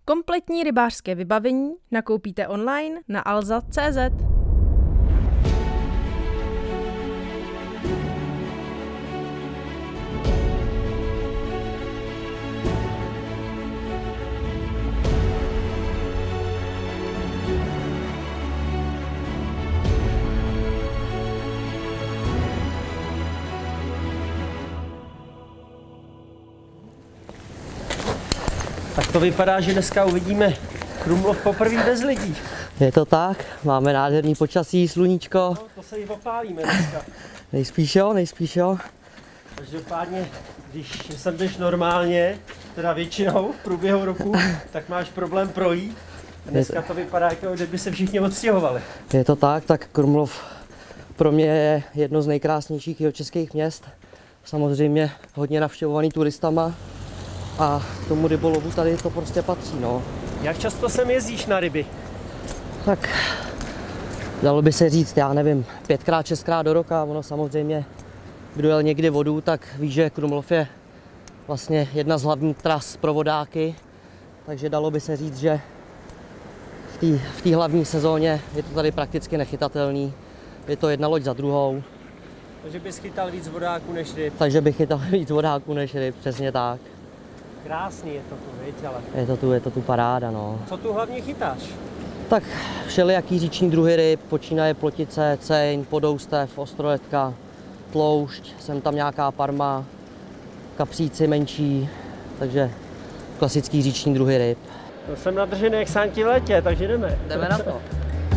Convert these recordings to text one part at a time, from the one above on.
Kompletní rybářské vybavení nakoupíte online na alza.cz. Tak to vypadá, že dneska uvidíme Krumlov poprvé bez lidí. Je to tak, máme nádherný počasí, sluníčko. No, to se i opálíme dneska. Nejspíš jo. Každopádně, když sem jdeš normálně, teda většinou v průběhu roku, tak máš problém projít. Dneska to vypadá, jako kdyby se všichni odstěhovali. Je to tak Krumlov pro mě je jedno z nejkrásnějších jihočeských měst. Samozřejmě hodně navštěvovaný turistama a k tomu rybolovu tady to prostě patří, no. Jak často sem jezdíš na ryby? Tak dalo by se říct, já nevím, 5krát, 6krát do roka. Ono samozřejmě, kdo jel někdy vodu, tak ví, že Krumlov je vlastně jedna z hlavních tras pro vodáky. Takže dalo by se říct, že v té hlavní sezóně je to tady prakticky nechytatelný. Je to jedna loď za druhou. Takže bys chytal víc vodáků než ryb. Takže bych chytal víc vodáků než ryb, přesně tak. Krásný je to tu, viď, ale... Je to tu paráda, no. Co tu hlavně chytáš? Tak všelijaký říční druhy ryb, počínaje plotice, ceň, podoustev, ostroletka, tloušť, sem tam nějaká parma, kapříci menší, takže klasický říční druhy ryb. No, jsem nadržený jak sánti v létě, takže jdeme. Jdeme na to.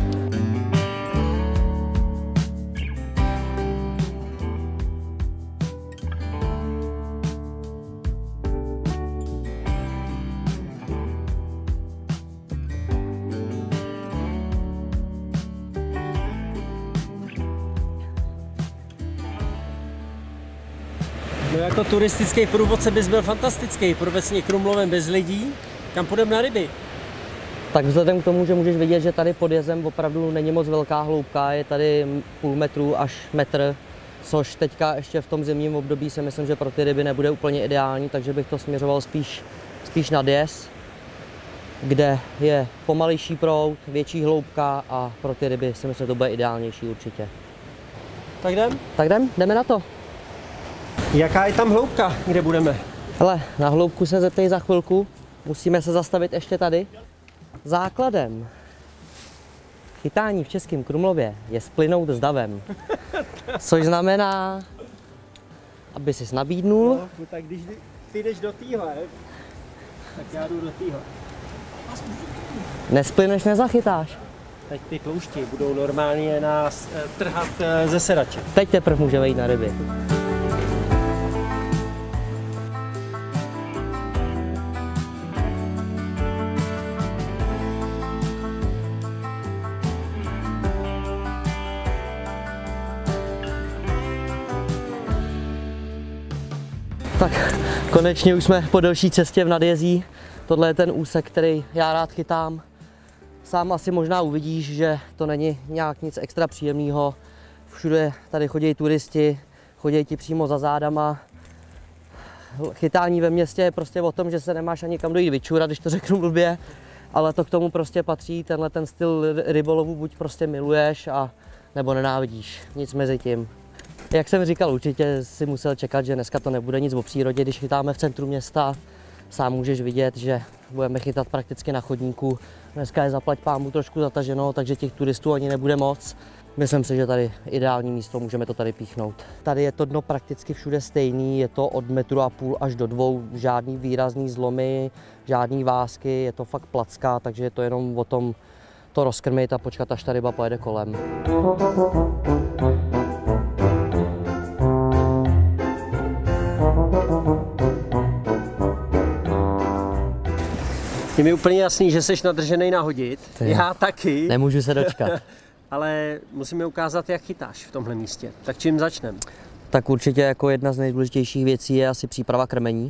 No jako turistický průvodce bys byl fantastický, průvodce Krumlovem bez lidí. Kam půjdeme na ryby? Tak vzhledem k tomu, že můžeš vidět, že tady pod jezem opravdu není moc velká hloubka, je tady půl metru až metr, což teďka ještě v tom zimním období si myslím, že pro ty ryby nebude úplně ideální, takže bych to směřoval spíš nad jez, kde je pomalejší proud, větší hloubka a pro ty ryby si myslím, že to bude ideálnější určitě. Tak jdem? Tak jdeme na to. Jaká je tam hloubka, kde budeme? Hele, na hloubku se zeptej za chvilku, musíme se zastavit ještě tady. Základem chytání v Českém Krumlově je splynout s davem, což znamená, aby sis nabídnul. No, tak když ty jdeš do téhle, tak já jdu do téhle. Nesplyneš, nezachytáš. Teď ty tloušti budou normálně nás trhat ze sedače. Teď teprve můžeme jít na ryby. Tak konečně už jsme po delší cestě v Nadjezí. Tohle je ten úsek, který já rád chytám. Sám asi možná uvidíš, že to není nějak nic extra příjemného. Všude tady chodí turisti, chodí ti přímo za zádama. Chytání ve městě je prostě o tom, že se nemáš ani kam dojít vyčůrat, když to řeknu blbě. Ale to k tomu prostě patří, tenhle ten styl rybolovu buď prostě miluješ a nebo nenávidíš, nic mezi tím. Jak jsem říkal, určitě si musel čekat, že dneska to nebude nic o přírodě, když chytáme v centru města. Sám můžeš vidět, že budeme chytat prakticky na chodníku. Dneska je zaplať pánbůh trošku zataženo, takže těch turistů ani nebude moc. Myslím si, že tady ideální místo, můžeme to tady píchnout. Tady je to dno prakticky všude stejný, je to od 1,5 metru až do 2, žádný výrazný zlomy, žádný vásky, je to fakt placka, takže je to jenom o tom to rozkrmit a počkat, až ta ryba pojede kolem. Je mi úplně jasný, že jsi nadržený nahodit. Já taky. Nemůžu se dočkat. Ale musíme ukázat, jak chytáš v tomhle místě. Tak čím začneme? Tak určitě jako jedna z nejdůležitějších věcí je asi příprava krmení.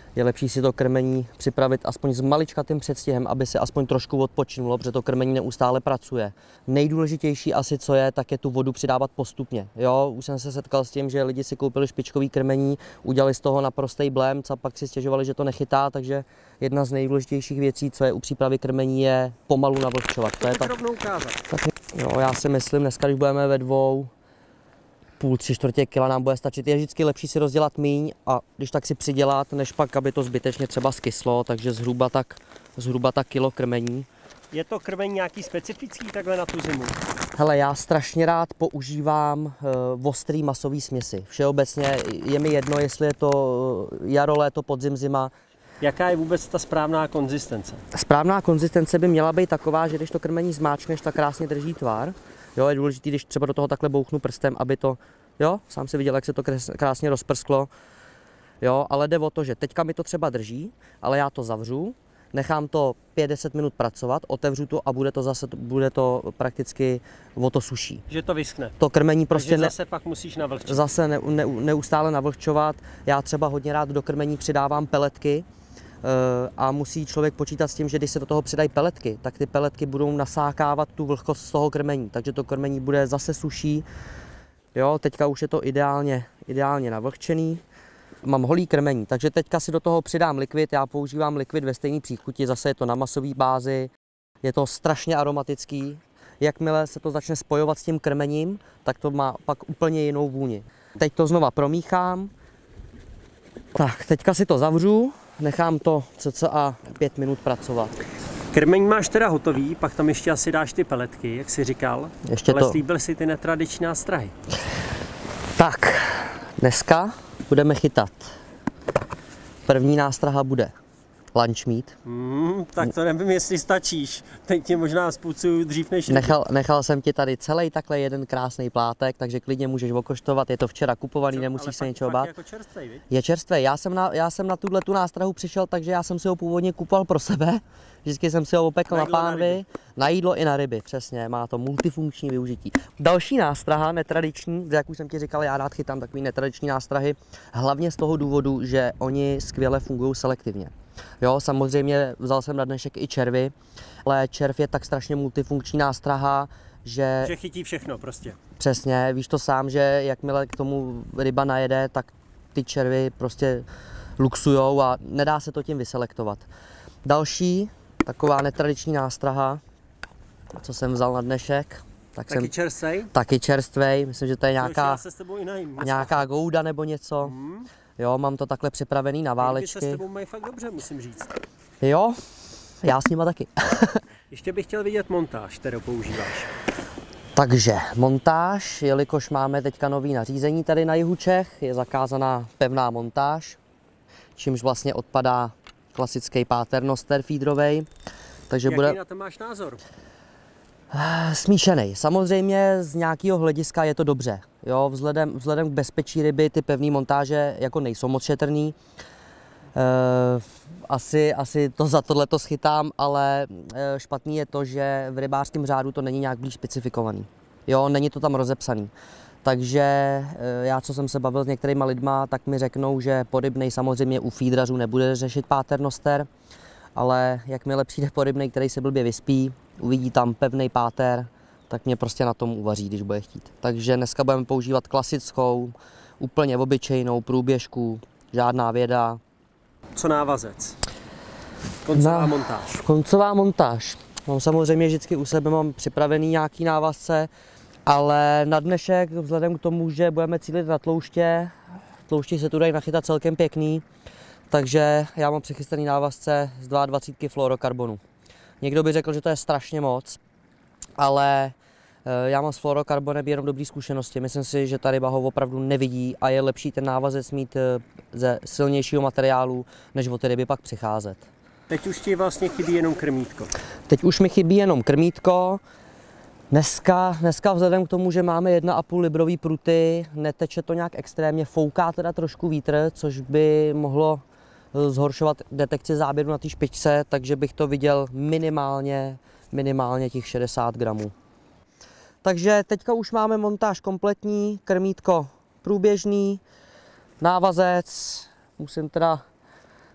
je lepší si to krmení připravit aspoň s maličkatým předstihem, aby se aspoň trošku odpočinulo, protože to krmení neustále pracuje. Nejdůležitější asi, co je, tak je tu vodu přidávat postupně. Jo, už jsem se setkal s tím, že lidi si koupili špičkový krmení, udělali z toho naprostý blémc a pak si stěžovali, že to nechytá, takže jedna z nejdůležitějších věcí, co je u přípravy krmení, je pomalu navlhčovat. To je tak, jo, já si myslím, dneska, když budeme ve dvou, půl, 3/4 kila nám bude stačit. Je vždycky lepší si rozdělat míň a když tak si přidělat, než pak, aby to zbytečně třeba skyslo, takže zhruba tak kilo krmení. Je to krmení nějaký specifický takhle na tu zimu? Hele, já strašně rád používám ostrý masový směsi. Všeobecně je mi jedno, jestli je to jaro, léto, podzim, zima. Jaká je vůbec ta správná konzistence? Správná konzistence by měla být taková, že když to krmení zmáčkneš, tak krásně drží tvar. Jo, je důležité, když třeba do toho takhle bouchnu prstem, aby to, jo, sám si viděl, jak se to krásně rozprsklo. Jo, ale jde o to, že teďka mi to třeba drží, ale já to zavřu, nechám to 5-10 minut pracovat, otevřu to a bude to prakticky o to suší. Že to vyschne. To krmení prostě zase pak musíš navlhčovat. Zase neustále navlhčovat. Já třeba hodně rád do krmení přidávám peletky a musí člověk počítat s tím, že když se do toho přidají peletky, tak ty peletky budou nasákávat tu vlhkost z toho krmení, takže to krmení bude zase suší. Jo, teďka už je to ideálně navlhčený. Mám holý krmení, takže teďka si do toho přidám likvid, já používám likvid ve stejné příchuti, zase je to na masové bázi, je to strašně aromatický. Jakmile se to začne spojovat s tím krmením, tak to má pak úplně jinou vůni. Teď to znova promíchám. Tak, teďka si to zavřu, nechám to cca 5 minut pracovat. Krmení máš teda hotový, pak tam ještě asi dáš ty peletky, jak jsi říkal, ale slíbil si ty netradiční nástrahy. Tak, dneska budeme chytat. První nástraha bude lunch meat. Tak to nevím, jestli stačíš. Teď tě možná spůcuju dřív než... Nechal jsem ti tady celý takhle jeden krásný plátek, takže klidně můžeš okoštovat. Je to včera kupovaný, nemusíš se ničeho bát. Jako čerstvej, viď? Je čerstvý. Já jsem na tu nástrahu přišel, takže já jsem si ho původně kupoval pro sebe. Vždycky jsem si ho opekl na pánvi, na jídlo i na ryby, přesně, má to multifunkční využití. Další nástraha, netradiční, jak už jsem ti říkal, já rád chytám takový netradiční nástrahy, hlavně z toho důvodu, že oni skvěle fungují selektivně. Jo, samozřejmě vzal jsem na dnešek i červy, ale červ je tak strašně multifunkční nástraha, že chytí všechno prostě. Přesně, víš to sám, že jakmile k tomu ryba najede, tak ty červy prostě luxujou a nedá se to tím vyselektovat. Další taková netradiční nástraha, co jsem vzal na dnešek. Taky čerstvej? Taky čerstvej, myslím, že to je nějaká gouda nebo něco. Jo, mám to takhle připravený na válečky. Se s tebou mají fakt dobře, musím říct. Jo, já s nima taky. Ještě bych chtěl vidět montáž, kterou používáš. Takže montáž, jelikož máme teďka nový nařízení tady na jihu Čech, je zakázaná pevná montáž, čímž vlastně odpadá klasický paternoster feederovej. Takže jaký na to máš názor? Smíšený. Samozřejmě z nějakého hlediska je to dobře. Jo, vzhledem k bezpečí ryby ty pevné montáže jako nejsou moc šetrný. Asi to za tohleto schytám, ale špatný je to, že v rybářském řádu to není nějak blíž specifikovaný. Jo, není to tam rozepsaný. Takže já, co jsem se bavil s některýma lidma, tak mi řeknou, že porybnej samozřejmě u feederařů nebude řešit paternoster, ale jakmile přijde porybnej, který se blbě vyspí, uvidí tam pevný páter, tak mě prostě na tom uvaří, když bude chtít. Takže dneska budeme používat klasickou, úplně obyčejnou průběžku, žádná věda. Co návazec? Koncová montáž. Koncová montáž. Mám samozřejmě vždycky u sebe mám připravený nějaký návazce, ale na dnešek, vzhledem k tomu, že budeme cílit na tlouště se tu dají nachytat celkem pěkný, takže já mám přichystaný návazce z 22 fluorokarbonu. Někdo by řekl, že to je strašně moc, ale já mám s fluorokarbonem jenom dobré zkušenosti. Myslím si, že ta ryba ho opravdu nevidí a je lepší ten návazec mít ze silnějšího materiálu, než o ty ryby pak přicházet. Teď už ti vlastně chybí jenom krmítko. Teď už mi chybí jenom krmítko. Dneska vzhledem k tomu, že máme 1,5 librový pruty, neteče to nějak extrémně, fouká teda trošku vítr, což by mohlo zhoršovat detekci záběru na té špičce, takže bych to viděl minimálně těch 60 gramů. Takže teďka už máme montáž kompletní, krmítko průběžný, návazec, musím teda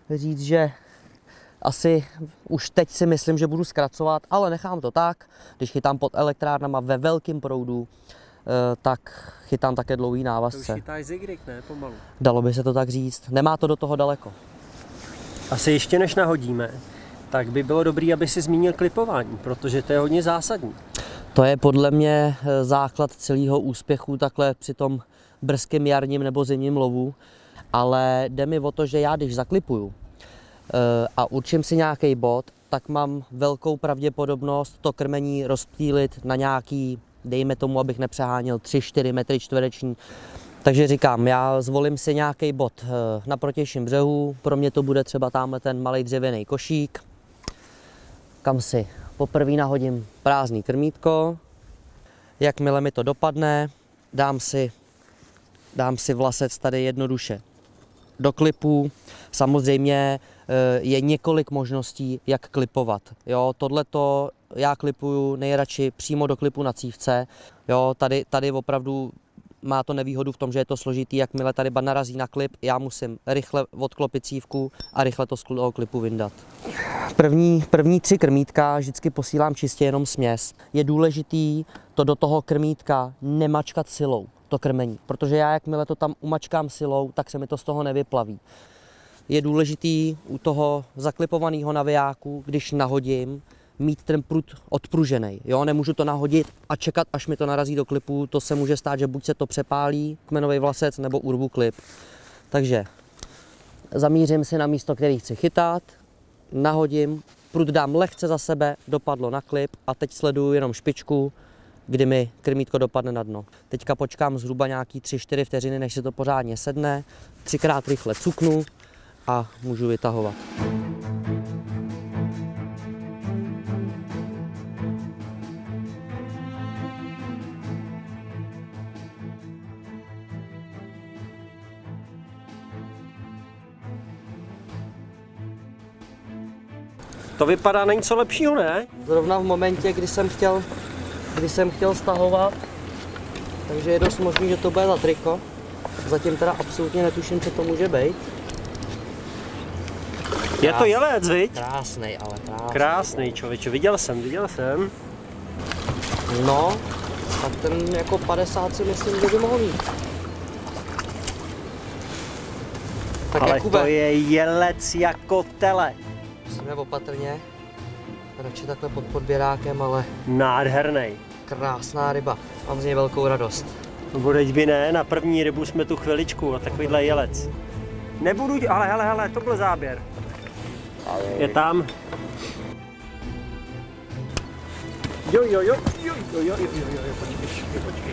říct, že asi už teď si myslím, že budu zkracovat, ale nechám to tak, když chytám pod elektrárnama ve velkém proudu, tak chytám také dlouhý návazce. To už chytáš zygrik, ne? Pomalu. Dalo by se to tak říct. Nemá to do toho daleko. Asi ještě než nahodíme, tak by bylo dobré, aby si zmínil klipování, protože to je hodně zásadní. To je podle mě základ celého úspěchu takhle při tom brzkém jarním nebo zimním lovu, ale jde mi o to, že já když zaklipuju a určím si nějaký bod, tak mám velkou pravděpodobnost to krmení rozptýlit na nějaký, dejme tomu, abych nepřeháněl 3-4 metry čtvereční. Takže říkám, já zvolím si nějaký bod na protějším břehu, pro mě to bude třeba tamhle ten malý dřevěný košík, kam si poprvé nahodím prázdný krmítko. Jakmile mi to dopadne, dám si vlasec tady jednoduše do klipu. Samozřejmě je několik možností, jak klipovat. Jo, tohleto já klipuju nejradši přímo do klipu na cívce. Jo, tady opravdu má to nevýhodu v tom, že je to složitý, jakmile tady narazí na klip, já musím rychle odklopit cívku a rychle to z toho klipu vyndat. První 3 krmítka vždycky posílám čistě jenom směs. Je důležitý to do toho krmítka nemačkat silou, to krmení, protože já jakmile to tam umačkám silou, tak se mi to z toho nevyplaví. Je důležitý u toho zaklipovaného navijáku, když nahodím, mít ten prut odpružený. Jo, nemůžu to nahodit a čekat, až mi to narazí do klipu. To se může stát, že buď se to přepálí, kmenový vlasec, nebo urvu klip. Takže zamířím si na místo, který chci chytat, nahodím, prut dám lehce za sebe, dopadlo na klip a teď sleduju jenom špičku, kdy mi krmítko dopadne na dno. Teďka počkám zhruba nějaký 3-4 vteřiny, než se to pořádně sedne, 3krát rychle cuknu a můžu vytahovat. To vypadá na něco lepšího, ne? Zrovna v momentě, kdy jsem chtěl stahovat, takže je dost možný, že to bude za triko. Zatím teda absolutně netuším, co to může být. Je to jelec, viď? Krásnej, ale krásnej. Krásný, člověče, viděl jsem. No, tak ten jako 50 si myslím, že by mohl mít. Tak ale Jakube, to je jelec jako tele. musíme opatrně, radši takhle pod podběrákem, ale Nádherný. krásná ryba. Mám z něj velkou radost. Bodeď by ne, na první rybu jsme tu chviličku a takovýhle jelec. Nebudu, ale hele, to byl záběr. Je tam. Jo, počkej.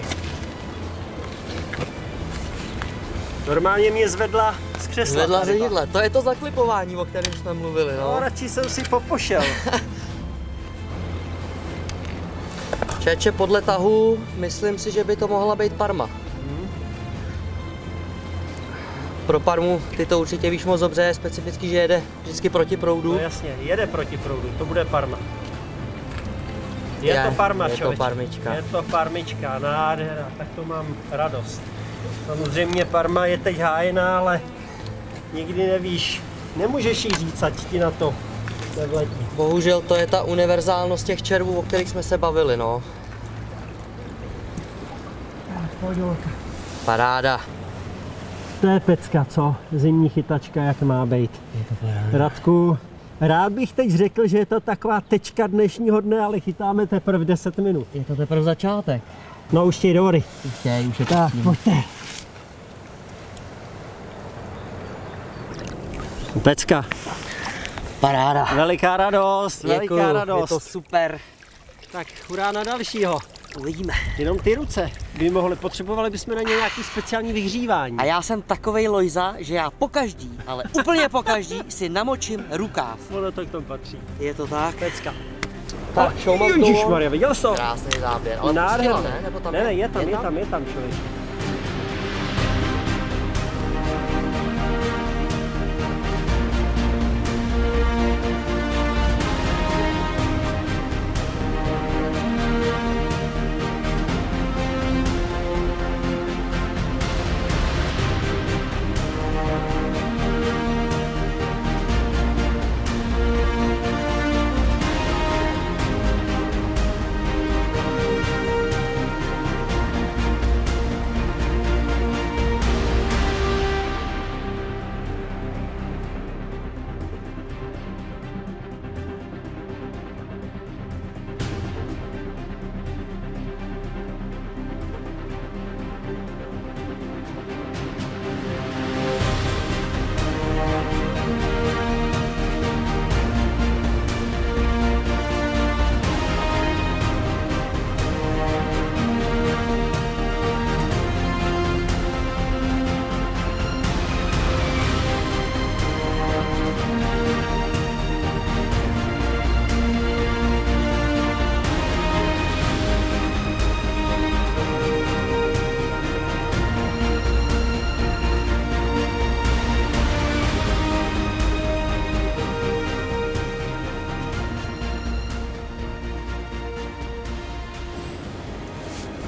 Normálně mě zvedla z křesla. Zvedla ze židle, to je to zaklipování, o kterém jsme mluvili, no. No, radši jsem si popošel. Čeče, podle tahu, myslím si, že by to mohla být Parma. Pro Parmu, ty to určitě víš moc dobře, je specificky, že jede vždycky proti proudu. No jasně, jede proti proudu, to bude Parma. Je to Parma, je to parmička. Je to parmička, nádhera, tak to mám radost. Samozřejmě Parma je teď hájená, ale nikdy nevíš, nemůžeš jí říct, ať ti na to nevletí. Bohužel to je ta univerzálnost těch červů, o kterých jsme se bavili, no. Paráda. To je pecka, co? Zimní chytačka, jak má být. Radku, rád bych teď řekl, že je to taková tečka dnešního dne, ale chytáme teprve 10 minut. Je to teprve začátek. No už ti do vody. Už je Tak, pojďte. Pecka. Paráda. Veliká radost, veliká radost. Je to super. Tak, hurá na dalšího. Uvidíme. Jenom ty ruce by mohly, potřebovali bychom na ně nějaký speciální vyhřívání. A já jsem takovej Lojza, že já pokaždý, ale úplně pokaždý si namočím rukáv. Ono to k tomu patří. Je to tak? Pecka. Tak, show must go on. Ježišmarja, viděl jsi to? Krásný záběr, ale Nádherný. pustila, ne? Nebo tam Ne, je tam člověk.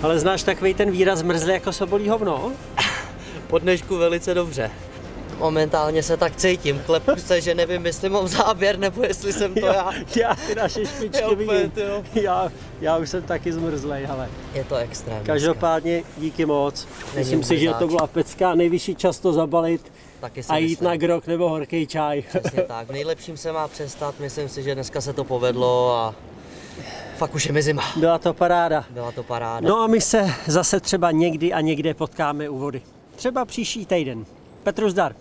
Ale znáš takový ten výraz zmrzlý jako sobolí hovno? Po dnešku velice dobře. Momentálně se tak cítím, klepu se, že nevím, jestli mám záběr, nebo jestli jsem to já. Já ty naše špičky vidím. Já už jsem taky zmrzlej, ale. Je to extrém. Každopádně díky moc. Myslím si, že to byla pecka, nejvyšší čas to zabalit a jít na grok nebo horký čaj. Přesně tak, v nejlepším se má přestat, myslím si, že dneska se to povedlo a fakt už je mi zima. Byla to paráda. Byla to paráda. No a my se zase třeba někdy a někde potkáme u vody. Třeba příští týden. Petru zdar.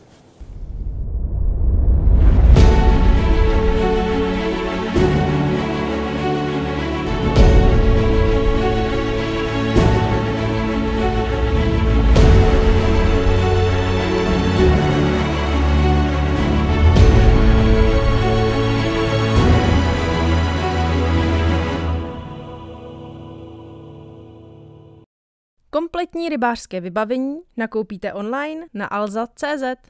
Kompletní rybářské vybavení nakoupíte online na alza.cz.